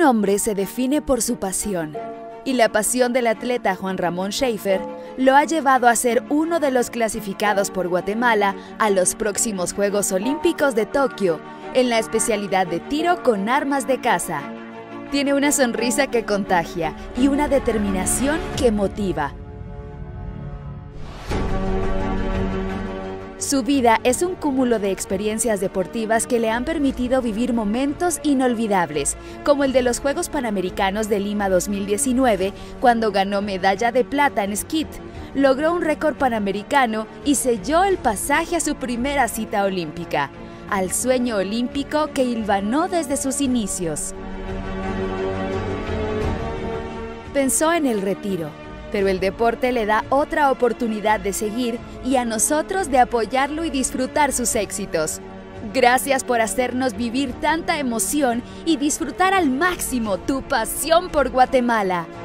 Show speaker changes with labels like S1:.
S1: hombre se define por su pasión, y la pasión del atleta Juan Ramón Schaefer lo ha llevado a ser uno de los clasificados por Guatemala a los próximos Juegos Olímpicos de Tokio, en la especialidad de tiro con armas de caza. Tiene una sonrisa que contagia y una determinación que motiva. Su vida es un cúmulo de experiencias deportivas que le han permitido vivir momentos inolvidables, como el de los Juegos Panamericanos de Lima 2019, cuando ganó medalla de plata en skeet, logró un récord panamericano y selló el pasaje a su primera cita olímpica, al sueño olímpico que hilvanó desde sus inicios. Pensó en el retiro, pero el deporte le da otra oportunidad de seguir y a nosotros de apoyarlo y disfrutar sus éxitos. Gracias por hacernos vivir tanta emoción y disfrutar al máximo tu pasión por Guatemala.